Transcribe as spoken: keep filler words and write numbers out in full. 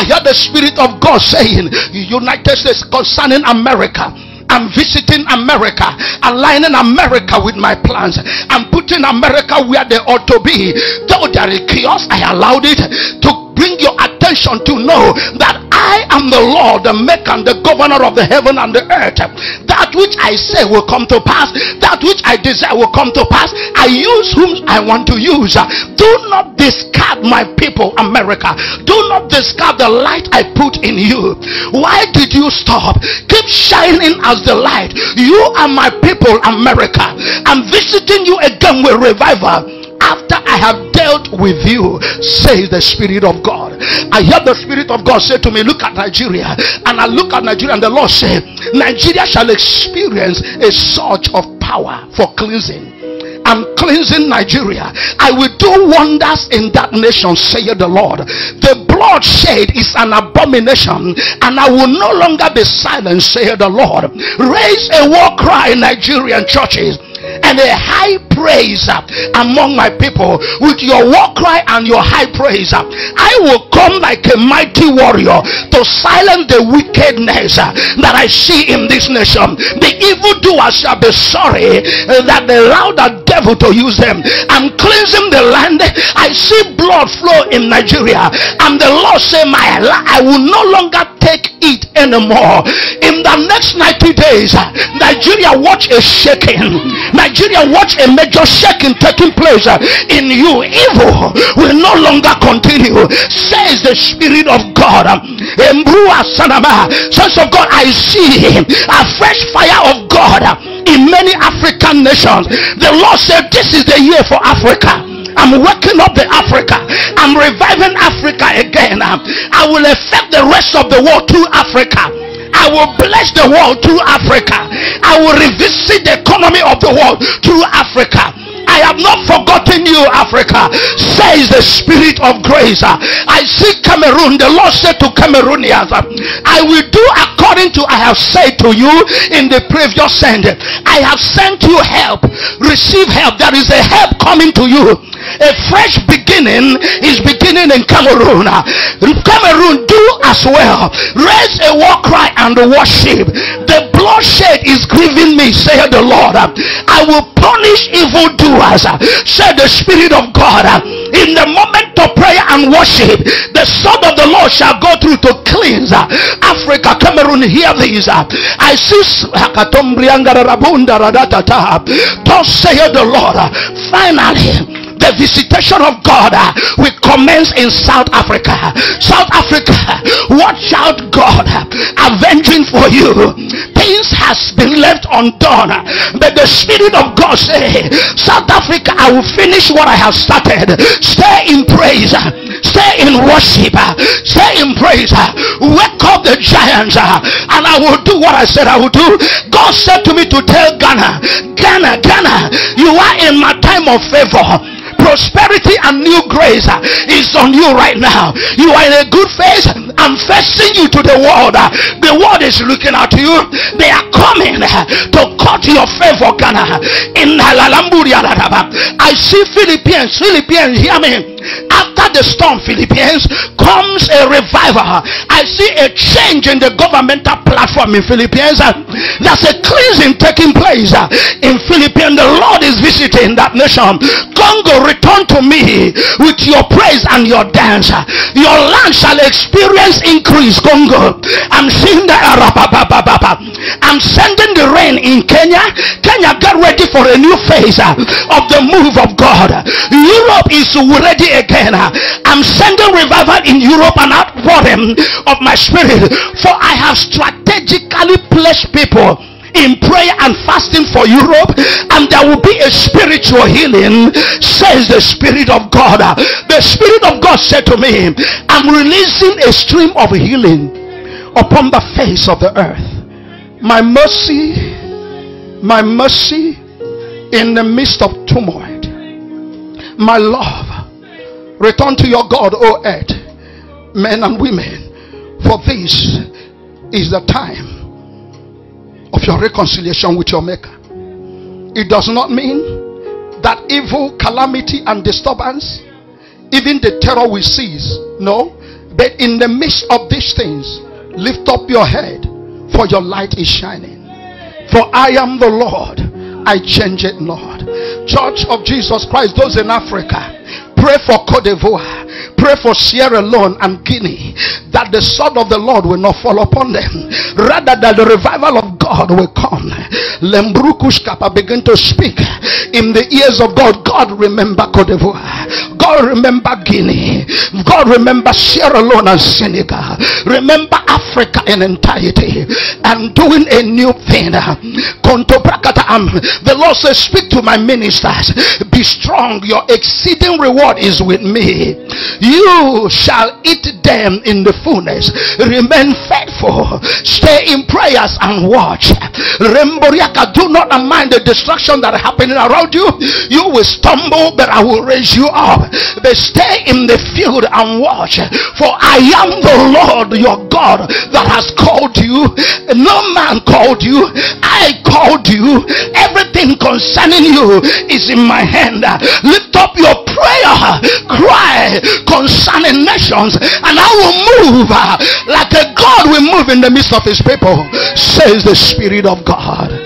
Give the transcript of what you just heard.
hear the Spirit of God saying, United States, concerning America, I'm visiting America, aligning America with my plans. I'm putting America where they ought to be. Though there is chaos, I allowed it to bring your attention to know that I am the Lord, the maker and the governor of the heaven and the earth. That which I say will come to pass. That which I desire will come to pass. I use whom I want to use. Do not discard my people, America. Do not discard the light I put in you. Why did you stop? Keep shining as the light. You are my people, America. I'm visiting you again with revival. After I have dealt with you, says the Spirit of God. I hear the Spirit of God say to me, look at Nigeria. And I look at Nigeria, and the Lord said, Nigeria shall experience a surge of power for cleansing. I'm cleansing Nigeria. I will do wonders in that nation, saith the Lord. The bloodshed is an abomination, and I will no longer be silent, saith the Lord. Raise a war cry in Nigerian churches, and a high praise among my people. With your war cry and your high praise, I will come like a mighty warrior to silence the wickedness that I see in this nation. The evildoers shall be sorry that they allowed the devil to use them. I'm cleansing the land. I see blood flow in Nigeria, and the Lord say, my I will no longer take it anymore. In the next ninety days, Nigeria watch a shaking. Nigeria watch a major shaking taking place in you. Evil will no longer continue, says the Spirit of God. Sons of God, I see a fresh fire of God in many African nations. The Lord said, this is the year for Africa. I'm waking up the Africa. I'm reviving Africa again. I will affect the rest of the world through Africa. I will bless the world through Africa. I will revisit the economy of the world through Africa. I have not forgotten you, Africa, says the Spirit of grace. I see Cameroon. The Lord said to Cameroonians, I will do according to I have said to you in the previous send. I have sent you help. Receive help. There is a help coming to you. A fresh beginning is beginning in Cameroon. Cameroon, do as well. Raise a war cry and worship. The bloodshed is grieving me, saith the Lord. I will punish evildoers, said the Spirit of God. In the moment of prayer and worship, the sword of the Lord shall go through to cleanse Africa. Cameroon, hear these. I see thus saith the Lord. Finally, the visitation of God uh, will commence in South Africa. South Africa, watch out, God uh, avenging for you. Things has been left undone, but the Spirit of God say, South Africa, I will finish what I have started. Stay in praise, stay in worship, stay in praise. Wake up the giants, and I will do what I said I will do. God said to me to tell Ghana, Ghana, Ghana, you are in my time of favor. Prosperity and new grace is on you right now. You are in a good phase. I'm facing you to the world. The world is looking at you. They are coming to cut your favor, Ghana. In I see Philippines. Philippines, hear me. After the storm, Philippines, comes a revival. I see a change in the governmental platform in Philippines. There's a cleansing taking place in Philippines. The Lord is visiting that nation. Congo, return to me with your praise and your dance. Your land shall experience increase. Congo, I'm seeing the I'm sending the rain in Kenya. Kenya, get ready for a new phase of the move of God. Europe is ready again. I'm sending revival in Europe and outpouring of my Spirit, for I have strategically placed people in prayer and fasting for Europe, and there will be a spiritual healing, says the Spirit of God. The Spirit of God said to me, I'm releasing a stream of healing upon the face of the earth. My mercy, my mercy in the midst of turmoil. My love, return to your God, O earth, men and women, for this is the time of your reconciliation with your Maker. It does not mean that evil, calamity and disturbance, even the terror will cease. No, But in the midst of these things, lift up your head, for your light is shining. For I am the Lord, I change it not. Church of Jesus Christ, those in Africa, pray for Cote d'Ivoire, pray for Sierra Leone and Guinea, that the sword of the Lord will not fall upon them, rather that the revival of God will come. Lembrukushkapa begin to speak in the ears of God. God, remember Cote d'Ivoire. God, remember Guinea. God, remember Sierra Leone and Senegal. Remember Africa in entirety, and doing a new thing. The Lord says, speak to my ministers, be strong, your exceeding reward is with me. You shall eat them in the fullness. Remain faithful, stay in prayers and watch. Remboriaka, do not mind the destruction that are happening around you. You will stumble, but I will raise you up. But stay in the field and watch, for I am the Lord your God that has called you. No man called you, I called you. Everything concerning you is in my hand. Lift up your prayer, cry concerning nations, and I will move like a God will move in the midst of his people, says the Spirit of God.